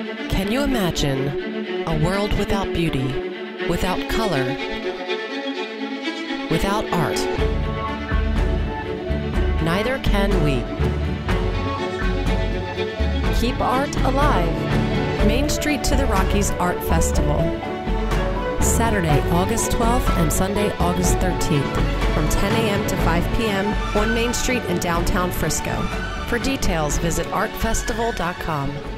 Can you imagine a world without beauty, without color, without art? Neither can we. Keep art alive. Main Street to the Rockies Art Festival. Saturday, August 12th and Sunday, August 13th from 10 a.m. to 5 p.m. on Main Street in downtown Frisco. For details, visit artfestival.com.